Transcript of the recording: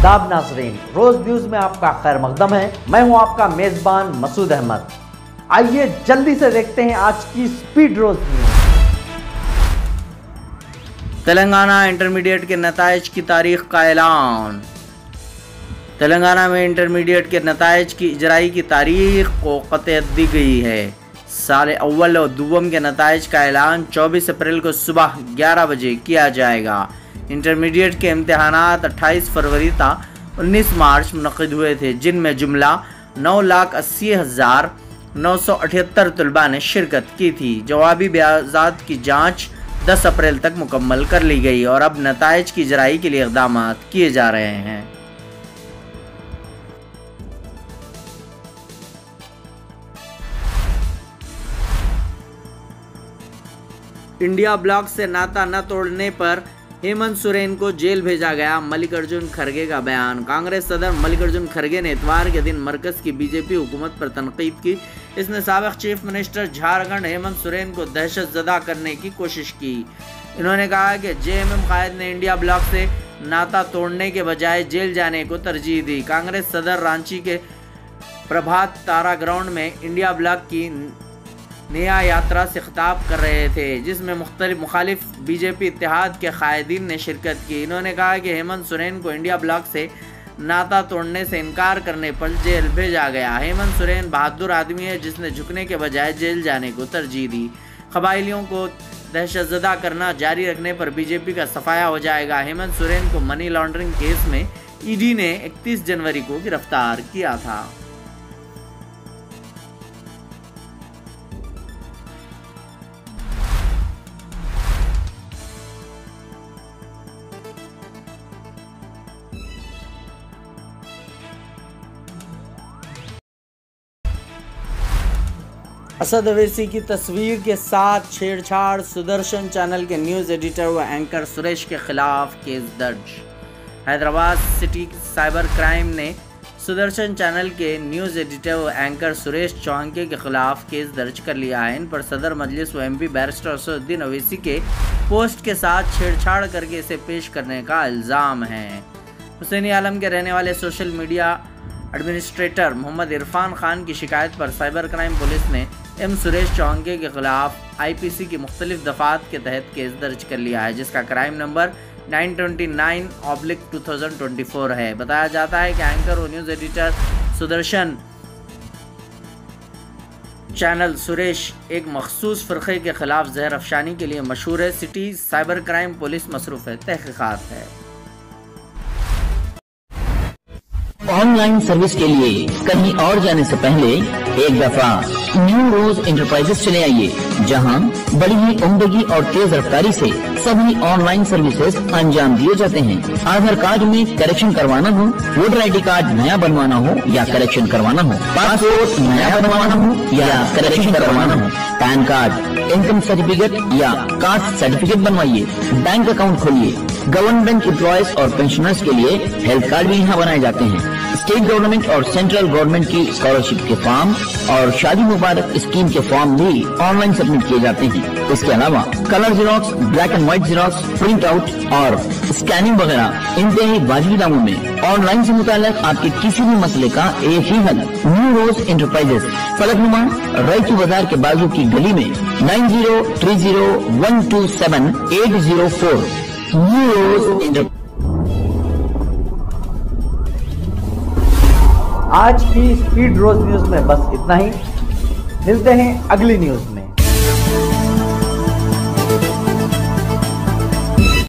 आदाब नाज़रीन, रोज न्यूज में आपका खैर मकदम है। मैं हूं आपका मेजबान मसूद अहमद। आइए जल्दी से देखते हैं आज की speed rose news. Telangana intermediate के नताइज की तारीख का ऐलान। तेलंगाना में इंटरमीडिएट के नताइज की इजराई की तारीख को क़तईयत दी गई है। साल अव्वल और दुव्वम के नताइज का ऐलान 24 अप्रैल को सुबह 11 बजे किया जाएगा। इंटरमीडिएट के इम्तहानात 28 फरवरी था 19 मार्च मुनक़िद हुए थे, जिनमें जुमला 9,80,978 तलबा ने शिरकत की थी। जवाबी बयाज़ात की जाँच 10 अप्रैल तक मुकम्मल कर ली गई और अब नताइज की इजराई के लिए इक़दाम किए जा रहे हैं। इंडिया ब्लॉक से नाता न तोड़ने पर हेमंत सोरेन को जेल भेजा गया। मल्लिकार्जुन खड़गे का बयान। कांग्रेस सदर मल्लिकार्जुन खड़गे ने इतवार के दिन मरकज की बीजेपी हुकूमत पर तनकीद की। इसने साबिक़ चीफ मिनिस्टर झारखंड हेमंत सोरेन को दहशतज़दा करने की कोशिश की। इन्होंने कहा कि जेएमएम कायद ने इंडिया ब्लॉक से नाता तोड़ने के बजाय जेल जाने को तरजीह दी। कांग्रेस सदर रांची के प्रभात तारा ग्राउंड में इंडिया ब्लॉक की नया यात्रा से खिताब कर रहे थे, जिसमें मुखालिफ बीजेपी इत्तेहाद के कायदीन ने शिरकत की। इन्होंने कहा कि हेमंत सोरेन को इंडिया ब्लॉक से नाता तोड़ने से इनकार करने पर जेल भेजा गया। हेमंत सोरेन बहादुर आदमी है जिसने झुकने के बजाय जेल जाने को तरजीह दी। कबायलियों को दहशतज़दा करना जारी रखने पर बीजेपी का सफाया हो जाएगा। हेमंत सोरेन को मनी लॉन्ड्रिंग केस में ईडी ने 31 जनवरी को गिरफ्तार किया था। असद अवैसी की तस्वीर के साथ छेड़छाड़। सुदर्शन चैनल के न्यूज़ एडिटर व एंकर सुरेश के खिलाफ केस दर्ज। हैदराबाद सिटी साइबर क्राइम ने सुदर्शन चैनल के न्यूज़ एडिटर व एंकर सुरेश चौहान के खिलाफ केस दर्ज कर लिया है। इन पर सदर मजलिस व एमपी बैरिस्टर असदुद्दीन अवैसी के पोस्ट के साथ छेड़छाड़ करके इसे पेश करने का इल्ज़ाम है। हुसैनी आलम के रहने वाले social media administrator Mohammed Irfan Khan की शिकायत पर साइबर क्राइम पुलिस ने एम सुरेश चौहान के खिलाफ आईपीसी की मुख्तलिफ दफ़ात के तहत केस दर्ज कर लिया है, जिसका क्राइम नंबर 929/2024 है। बताया जाता है कि एंकर और news editor Sudarshan channel Suresh एक मखसूस फ़िरक़े के खिलाफ जहर अफशानी के लिए मशहूर है। सिटी साइबर क्राइम पुलिस मसरूफ़ है तहक़ीक़ात है। ऑनलाइन सर्विस के लिए कहीं और जाने से पहले एक दफा न्यू रोज इंटरप्राइजेस चले आइए, जहां बड़ी ही उम्दगी और तेज रफ्तारी से सभी ऑनलाइन सर्विसेज अंजाम दिए जाते हैं। आधार कार्ड में करेक्शन करवाना हो, वोटर ID कार्ड नया बनवाना हो या करेक्शन करवाना हो, पासपोर्ट नया बनवाना हो या करेक्शन करवाना हो, पैन कार्ड, इनकम सर्टिफिकेट या कास्ट सर्टिफिकेट बनवाइए, बैंक अकाउंट खोलिए। गवर्नमेंट एम्प्लॉयज और पेंशनर्स के लिए हेल्थ कार्ड भी यहाँ बनाए जाते हैं। स्टेट गवर्नमेंट और सेंट्रल गवर्नमेंट की स्कॉलरशिप के फॉर्म और शादी मुबारक स्कीम के फॉर्म भी ऑनलाइन सबमिट किए जाते हैं। इसके अलावा colour xerox, black and white xerox, print out और स्कैनिंग वगैरह इंतहाई वाजिब दामों में ऑनलाइन से मुताल्लिक आपके किसी भी मसले का एक ही हल। न्यू रोज इंटरप्राइजेस, फलकनुमा रईचू बाजार के बाजू की गली में 9030127804। New rose enterprises. आज की स्पीड रोज न्यूज में बस इतना ही। मिलते हैं अगली न्यूज में।